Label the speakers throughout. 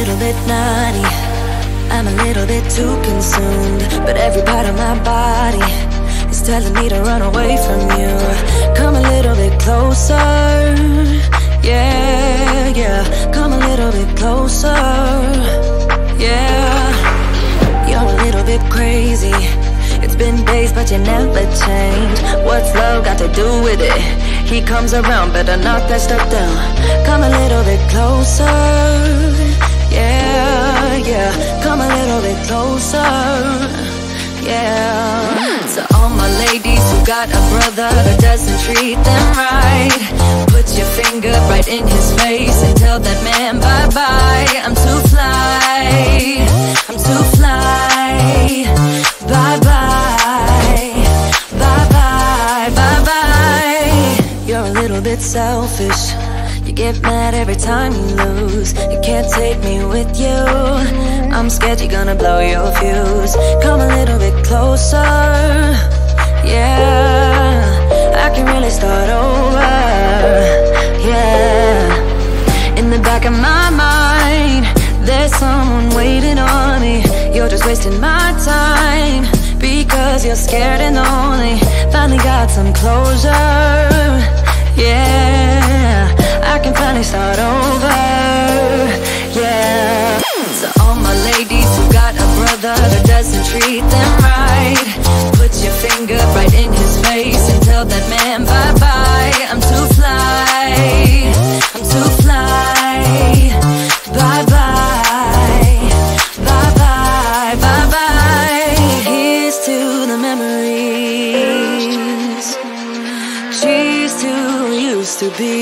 Speaker 1: little bit naughty, I'm a little bit too consumed, but every part of my body is telling me to run away from you. Come a little bit closer, yeah, yeah. Come a little bit closer, yeah. You're a little bit crazy. It's been days but you never change. What's love got to do with it? He comes around, better knock that stuff down. Come a little bit closer, yeah, yeah. Come a little bit closer, yeah. To all my ladies who got a brother that doesn't treat them right, put your finger right in his face and tell that man bye-bye. I'm too fly, I'm too fly. Bye-bye, bye-bye, bye-bye. You're a little bit selfish. You get mad every time you lose. You can't take me with you. I'm scared you're gonna blow your fuse. Come a little bit closer, yeah. I can really start over, yeah. In the back of my mind, there's someone waiting on me. You're just wasting my time because you're scared and lonely. Finally got some closure, yeah. I can finally start over, yeah. To all my ladies who got a brother that doesn't treat them right, put your finger right in his face and tell that man bye-bye. I'm too fly, I'm too fly. Bye-bye, bye-bye, bye-bye. Here's to the memories. Cheers to who used to be.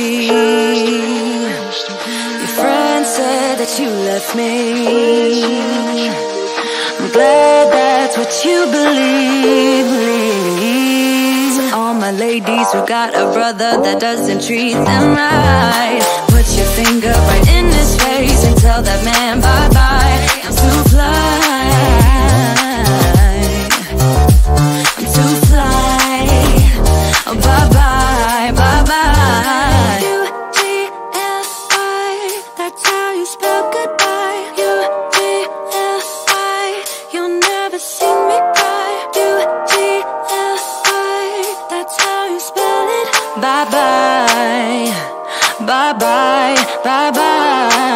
Speaker 1: Your friend said that you left me. I'm glad that's what you believe. To all my ladies who got a brother that doesn't treat them right, put your finger right in his face and tell that man bye-bye. I'm too fly, I'm too fly. Oh, bye-bye, bye-bye. U-G-L-I, that's how you spell goodbye. U-G-L-I, you'll never see me cry. U-G-L-I, that's how you spell it. Bye-bye, bye-bye, bye-bye.